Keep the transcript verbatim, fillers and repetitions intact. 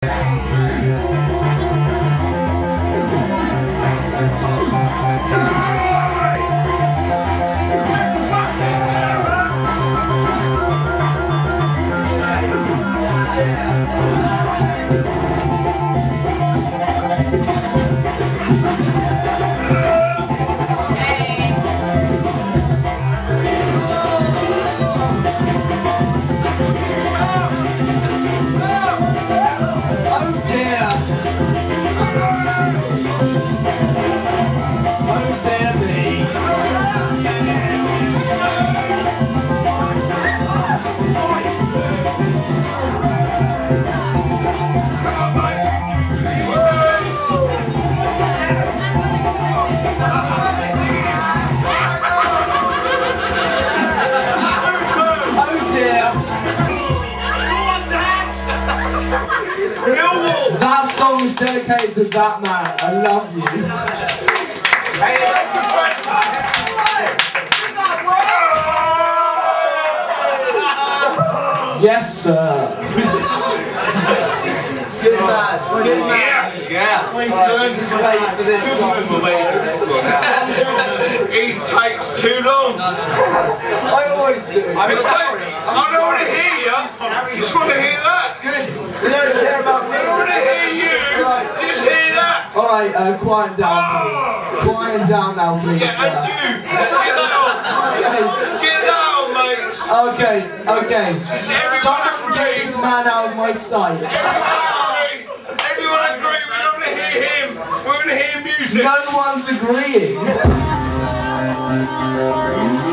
That song's dedicated to that man. I love you. Yes, sir. Good man. Good man. Yeah. He's learned his way for this song. He takes too long. I always do. I'm sorry. I don't want to hear you. I just want to hear that. Good. You don't care about me. I don't want to hear you. Right. Just hear that. Alright, uh, quiet down, please. Quiet down now, please. Yeah, and you. Get that on. Get that on, mate. Okay, okay. Someone get this man out of my sight. Everyone agree, we don't want to hear him. We want to hear music. No one's agreeing.